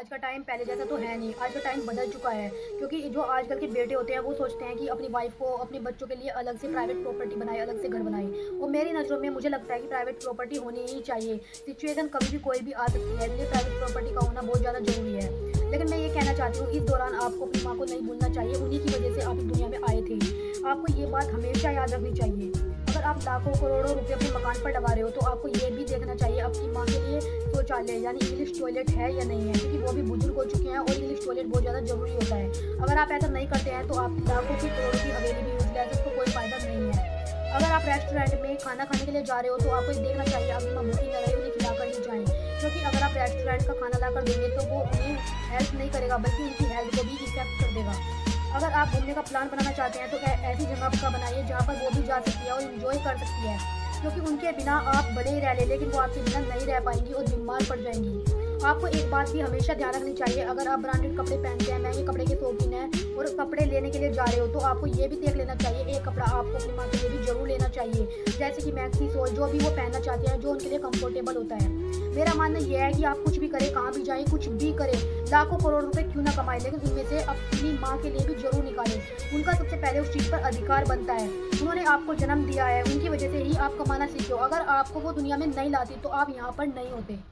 आज का टाइम पहले जैसा तो है नहीं, आज का टाइम बदल चुका है। क्योंकि जो आजकल के बेटे होते हैं वो सोचते हैं कि अपनी वाइफ़ को अपने बच्चों के लिए अलग से प्राइवेट प्रॉपर्टी बनाए, अलग से घर बनाए। और मेरी नज़रों में मुझे लगता है कि प्राइवेट प्रॉपर्टी होनी ही चाहिए। सिचुएशन कभी भी कोई भी आ सकती है, इसलिए प्राइवेट प्रॉपर्टी का होना बहुत ज़्यादा ज़रूरी है। लेकिन मैं ये कहना चाहती हूँ, इस दौरान आपको अपनी माँ को नहीं भूलना चाहिए, उन्हीं की वजह से आप इस दुनिया में आए थे। आपको ये बात हमेशा याद रखनी चाहिए। अगर आप लाखों करोड़ों रुपए अपने मकान पर लगा रहे हो तो आपको ये भी देखना चाहिए आपकी माँ के लिए शौचालय यानी इंग्लिश टॉयलेट है या नहीं है, क्योंकि वो भी बुजुर्ग हो चुके हैं और इंग्लिश टॉयलेट बहुत ज़्यादा ज़रूरी होता है। अगर आप ऐसा नहीं करते हैं तो आप लाखों की करोड़ों की हवेली भी यूज़ उसको कोई फ़ायदा नहीं है। अगर आप रेस्टोरेंट में खाना खाने के लिए जा रहे हो तो आपको ये देखना चाहिए आपकी माँ भूखी न रहे, उन्हें खिलाकर ही जाएँ। क्योंकि अगर आप रेस्टोरेंट का खाना लाकर देंगे तो वो उन्हें हेल्प नहीं करेगा बल्कि उनकी हेल्थ को भी इफेक्ट कर देगा। अगर आप घूमने का प्लान बनाना चाहते हैं तो ऐसी जगह का बनाइए जहाँ पर वो भी जा सकती है और इन्जॉय कर सकती है। क्योंकि उनके बिना आप भले ही रह लें लेकिन वो आपके बिना नहीं रह पाएंगी और बीमार पड़ जाएंगी। आपको एक बात भी हमेशा ध्यान रखनी चाहिए, अगर आप ब्रांडेड कपड़े पहनते हैं, महंगे कपड़े के शौकीन हैं और कपड़े लेने के लिए जा रहे हो तो आपको ये भी देख लेना चाहिए एक कपड़ा आपको अपनी माँ के लिए भी जरूर लेना चाहिए, जैसे कि मैक्सी सोल, जो भी वो पहनना चाहती है, जो उनके लिए कंफर्टेबल होता है। मेरा मानना यह है कि आप कुछ भी करें, कहाँ भी जाएं, कुछ भी करें, लाखों करोड़ रुपए क्यों ना कमाएं, लेकिन उनमें से अपनी माँ के लिए भी जरूर निकालें। उनका सबसे पहले उस चीज़ पर अधिकार बनता है। उन्होंने आपको जन्म दिया है, उनकी वजह से ही आप कमाना सीखे हो। अगर आपको वो दुनिया में नहीं लाती तो आप यहाँ पर नहीं होते।